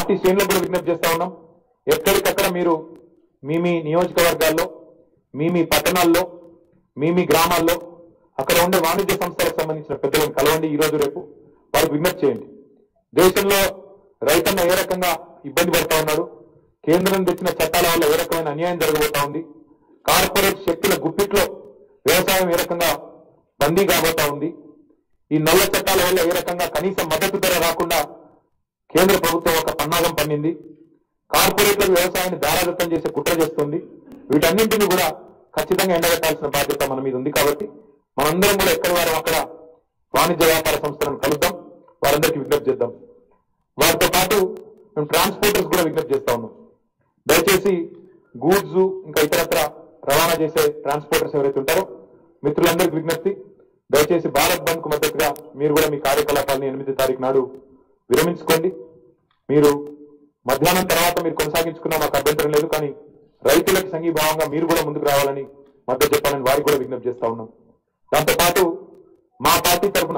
Party శ్రేణులకు కూడా విజ్ఞప్తి చేస్తా ఉన్నాం. ఎక్కడికక్కడ మీరు మీ నియోజకవర్గాల్లో, మీ పట్టణాల్లో, మీ గ్రామాల్లో అక్కడ ఉండే వాణిజ్య సంస్థలకు సంబంధించిన పెద్దలను కలవండి. ఈ రోజు రేపు వారికి విజ్ఞప్తి చేయండి. దేశంలో రైతన్న ఏ రకంగా ఇబ్బంది పడతా ఉన్నాడు, కేంద్రం తెచ్చిన చట్టాల వల్ల ఏ రకమైన అన్యాయం జరగబోతా ఉంది, కార్పొరేట్ శక్తుల గుప్పిట్లో వ్యవసాయం ఏ రకంగా బందీ కాబోతా ఉంది, ఈ నల్ల చట్టాల వల్ల ఏ రకంగా కనీస మద్దతు ధర రాకుండా కేంద్ర ప్రభుత్వం ఒక పన్నాగం పన్నింది, కార్పొరేట్లకు వ్యవసాయాన్ని దారాదత్తం చేసే కుట్ర చేస్తుంది. వీటన్నింటినీ కూడా ఖచ్చితంగా ఎండగట్టాల్సిన బాధ్యత మన మీద ఉంది. కాబట్టి మనందరం కూడా ఎక్కడి వారం అక్కడ వాణిజ్య వ్యాపార సంస్థలను కలుద్దాం, వారందరికీ విజ్ఞప్తి చేద్దాం. వారితో పాటు మేము ట్రాన్స్పోర్టర్స్ కూడా విజ్ఞప్తి చేస్తా ఉన్నాం. దయచేసి గూడ్స్ ఇంకా ఇతరత్ర రవాణా చేసే ట్రాన్స్పోర్టర్స్ ఎవరైతే ఉంటారో మిత్రులందరికీ విజ్ఞప్తి, దయచేసి భారత్ బంద్ కు మద్దతుగా మీరు కూడా మీ కార్యకలాపాలను 8వ తారీఖు నాడు విరమించుకోండి. మీరు మధ్యాహ్నం తర్వాత మీరు కొనసాగించుకున్నా మాకు అభ్యంతరం లేదు, కానీ రైతులకు సంఘీభావంగా మీరు కూడా ముందుకు రావాలని మద్దతు చెప్పాలని వారికి కూడా విజ్ఞప్తి చేస్తా ఉన్నాం. దాంతోపాటు మా పార్టీ తరఫున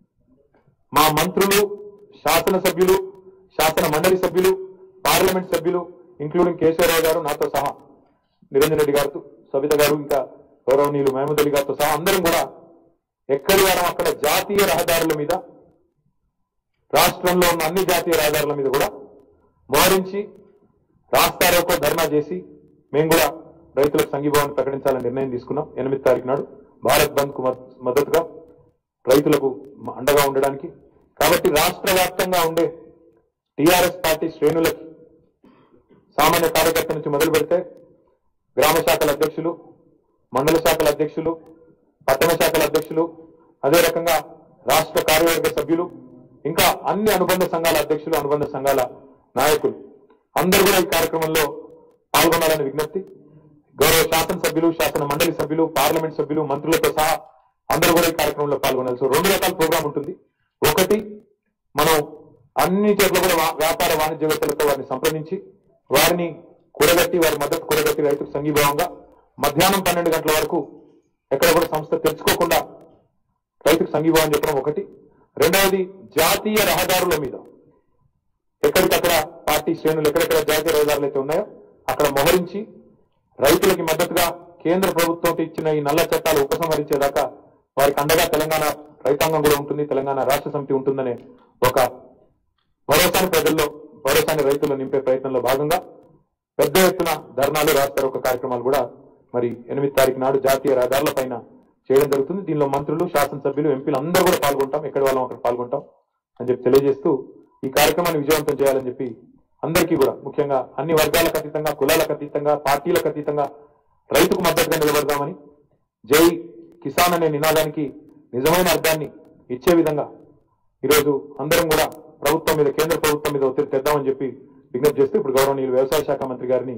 మా మంత్రులు, శాసనసభ్యులు, శాసన మండలి సభ్యులు, పార్లమెంట్ సభ్యులు ఇంక్లూడింగ్ కేశవరావు గారు, నాతో సహా నిరంజన్ రెడ్డి గారు, సవిత గారు, ఇంకా గౌరవనీయులు మహమూద్ అలీ గారితో సహా అందరం కూడా ఎక్కడి వారం అక్కడ జాతీయ రహదారుల మీద, రాష్ట్రంలో ఉన్న అన్ని జాతీయ రహదారుల మీద కూడా మోహరించి రాస్తారోకో ధర్నా చేసి మేము కూడా రైతులకు సంఘీభావాన్ని ప్రకటించాలని నిర్ణయం తీసుకున్నాం. 8వ తారీఖు నాడు భారత్ బంద్ కు మద్దతుగా రైతులకు అండగా ఉండడానికి. కాబట్టి రాష్ట్ర వ్యాప్తంగా ఉండే టీఆర్ఎస్ పార్టీ శ్రేణులకి సామాన్య కార్యకర్త నుంచి మొదలు పెడితే గ్రామ శాఖల అధ్యక్షులు, మండల శాఖల అధ్యక్షులు, పట్టణ శాఖల అధ్యక్షులు, అదే రకంగా రాష్ట్ర కార్యవర్గ సభ్యులు, ఇంకా అన్ని అనుబంధ సంఘాల అధ్యక్షులు, అనుబంధ సంఘాల నాయకులు అందరూ కూడా ఈ కార్యక్రమంలో పాల్గొనాలని విజ్ఞప్తి. గౌరవ శాసనసభ్యులు, శాసన మండలి సభ్యులు, పార్లమెంట్ సభ్యులు, మంత్రులతో సహా అందరూ కూడా ఈ కార్యక్రమంలో పాల్గొనాలి. సో 2 రకాల ప్రోగ్రాం ఉంటుంది. ఒకటి, మనం అన్ని చోట్ల కూడా వ్యాపార వాణిజ్యవేత్తలతో వారిని సంప్రదించి వారిని కూడగట్టి, వారి మద్దతు కూడగట్టి రైతుకు సంఘీభావంగా మధ్యాహ్నం 12 గంటల వరకు ఎక్కడ కూడా సంస్థ తెరుచుకోకుండా రైతుకు సంఘీభావం చెప్పడం ఒకటి. రెండవది, జాతీయ రహదారుల మీద ఎక్కడికక్కడ పార్టీ శ్రేణులు ఎక్కడెక్కడ జాతీయ రహదారులు అయితే ఉన్నాయో అక్కడ మోహరించి రైతులకి మద్దతుగా కేంద్ర ప్రభుత్వం ఇచ్చిన ఈ నల్ల చట్టాలు ఉపసంహరించేదాకా వారికి అండగా తెలంగాణ రైతాంగం కూడా ఉంటుంది, తెలంగాణ రాష్ట్ర సమితి ఉంటుందనే ఒక భరోసాని ప్రజల్లో, భరోసాని రైతులు నింపే ప్రయత్నంలో భాగంగా పెద్ద ఎత్తున ధర్నాలు, రాస్తారోకో కార్యక్రమాలు కూడా మరి 8వ తారీఖు నాడు జాతీయ రహదారుల పైన చేయడం జరుగుతుంది. దీనిలో మంత్రులు, శాసనసభ్యులు, ఎంపీలు అందరూ కూడా పాల్గొంటాం, ఎక్కడి వాళ్ళం అక్కడ పాల్గొంటాం అని చెప్పి తెలియజేస్తూ ఈ కార్యక్రమాన్ని విజయవంతం చేయాలని చెప్పి అందరికీ కూడా, ముఖ్యంగా అన్ని వర్గాలకు అతీతంగా, కులాలకు అతీతంగా, పార్టీలకు అతీతంగా రైతుకు మద్దతుగా నిలబడదామని, జై కిసాన్ అనే నినాదానికి నిజమైన అర్థాన్ని ఇచ్చే విధంగా ఈరోజు అందరం కూడా ప్రభుత్వం మీద, కేంద్ర ప్రభుత్వం మీద ఒత్తిడి తెద్దామని చెప్పి విజ్ఞప్తి చేస్తూ ఇప్పుడు గౌరవనీయులు వ్యవసాయ శాఖ మంత్రి గారిని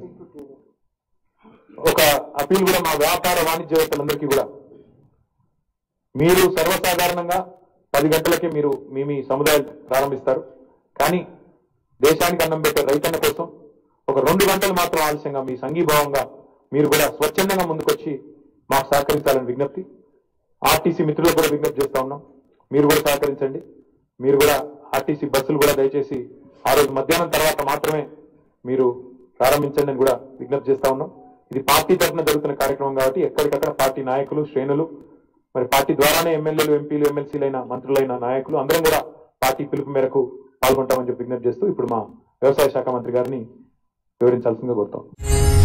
ఒక అపీల్ కూడా మా వ్యాపార వాణిజ్యవేత్తలందరికీ కూడా, మీరు సర్వసాధారణంగా 10 గంటలకే మీరు మీ సముదాయాలు ప్రారంభిస్తారు, కానీ దేశానికి అన్నం పెట్టే రైతన్న కోసం ఒక 2 గంటలు మాత్రం ఆలస్యంగా మీ సంఘీభావంగా మీరు కూడా స్వచ్ఛందంగా ముందుకొచ్చి మాకు సహకరించాలని విజ్ఞప్తి. ఆర్టీసీ మిత్రులకు కూడా విజ్ఞప్తి చేస్తా ఉన్నాం, మీరు కూడా సహకరించండి. మీరు కూడా ఆర్టీసీ బస్సులు కూడా దయచేసి ఆ రోజు మధ్యాహ్నం తర్వాత మాత్రమే మీరు ప్రారంభించండి అని కూడా విజ్ఞప్తి చేస్తా ఉన్నాం. ఇది పార్టీ తరఫున జరుగుతున్న కార్యక్రమం కాబట్టి ఎక్కడికక్కడ పార్టీ నాయకులు, శ్రేణులు, మరి పార్టీ ద్వారానే ఎమ్మెల్యేలు, ఎంపీలు, ఎమ్మెల్సీలైన, మంత్రులైన నాయకులు అందరం కూడా పార్టీ పిలుపు మేరకు పాల్గొంటామని చెప్పి విజ్ఞప్తి చేస్తూ ఇప్పుడు మా వ్యవసాయ శాఖ మంత్రి గారిని వివరించాల్సిందిగా కోరుతాం.